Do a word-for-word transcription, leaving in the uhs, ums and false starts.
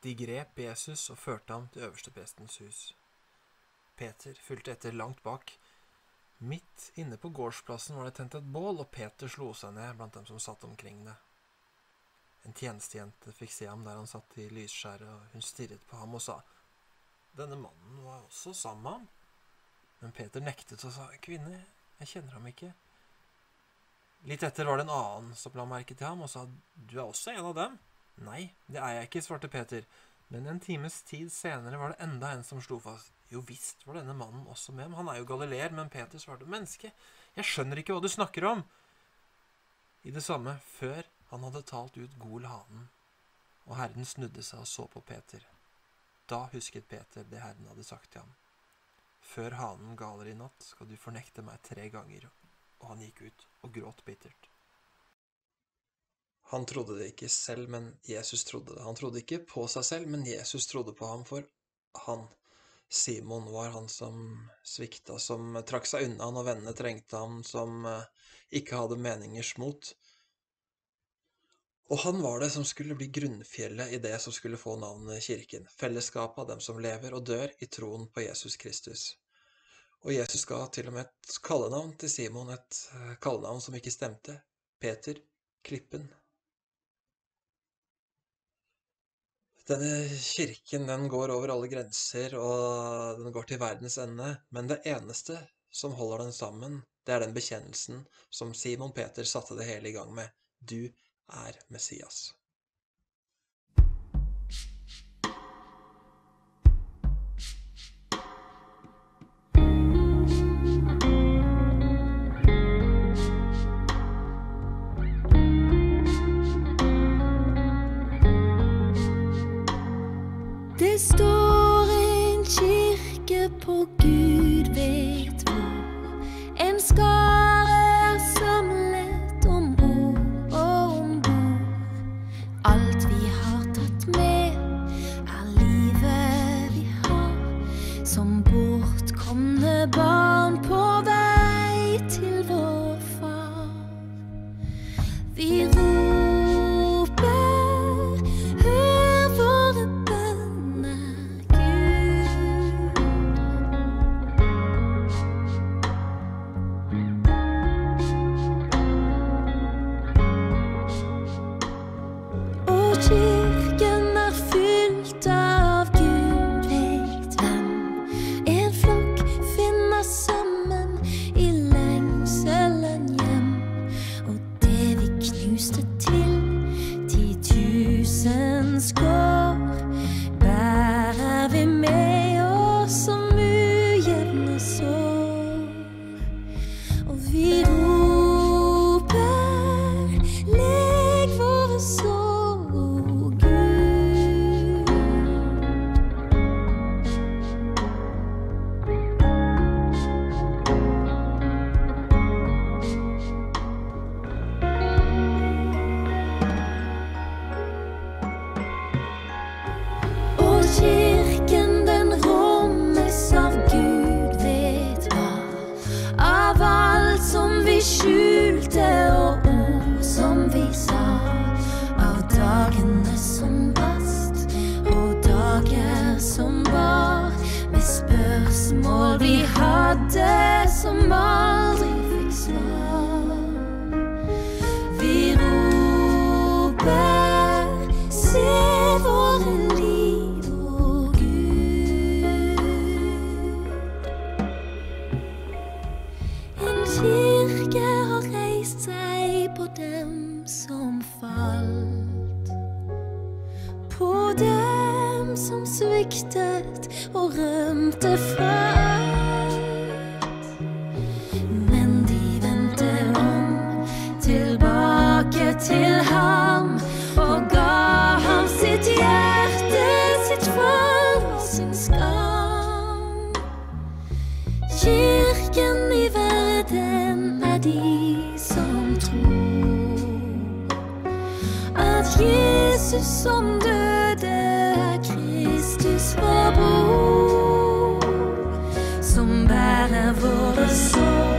De grep Jesus og førte ham til øversteprestens hus. Peter fulgte etter langt bak. Midt inne på gårdsplassen var det tent et bål, og Peter slo seg ned blant dem som satt omkring det. En tjenestejente fikk se ham der han satt i lysskjæret, og hun stirret på ham og sa, «Denne mannen var også sammen med ham.» Men Peter nektet og sa, «Kvinne, jeg kjenner ham ikke.» Litt etter var det en annen som la merke til ham og sa, «Du er også en av dem?» «Nei, det er jeg ikke», svarte Peter. Men en times tid senere var det enda en som slo fast. «Jo visst var denne mannen også med ham. Han er jo galileer.» Men Peter svarte, «Menneske, jeg skjønner ikke hva du snakker om.» I det samme, før han hadde talt ut gol hanen, og Herren snudde seg og så på Peter. Da husket Peter det Herren hadde sagt til ham. «Før hanen galer i natt skal du fornekte meg tre ganger.» Og han gikk ut og gråt bittert. Han trodde det ikke selv, men Jesus trodde det. Han trodde ikke på seg selv, men Jesus trodde på ham, for han, Simon, var han som svikta, som trakk seg unna når vennene trengte ham, som ikke hadde meningers mot. Og han var det som skulle bli grunnfjellet i det som skulle få navnet kirken, fellesskapet av dem som lever og dør i troen på Jesus Kristus. Og Jesus ga til og med et kallenavn til Simon, et kallenavn som ikke stemte, Peter, Klippen. Denne kirken, den går over alle grenser, og den går til verdens ende, men det eneste som holder den sammen, det er den bekjennelsen som Simon Peter satte det hele i gang med. Du er Messias. Det står en kirke på Gud vet hvor, en skare er samlet om ord og om bord. Alt vi har tatt med er livet vi har, som bortkomne barn på vei til vår far. Vi roper, hør våre kirken er fylt av Gud vet hvem. En flokk finner sammen i lengselen hjem. Og det vi knuste til ti tusen skår, bærer vi med oss som ujevne sår. Og vi roper, leg våre sår. Kirken den rommes av Gud vet hva, av alt som vi skjulte og ord som vi sa, av dagene som brast og dager som var, med spørsmål vi hadde som aldri fikk svar. Vi roper, se våre liv. Kirke har reist seg på dem som falt, på dem som sviktet og rømte fra alt. Men de vendte om tilbake til ham og ga ham sitt hjerte, sitt fall og sin skam. Kirken i verden er de som tror at Jesus som døde er Kristus vår bror, som bærer våre sår.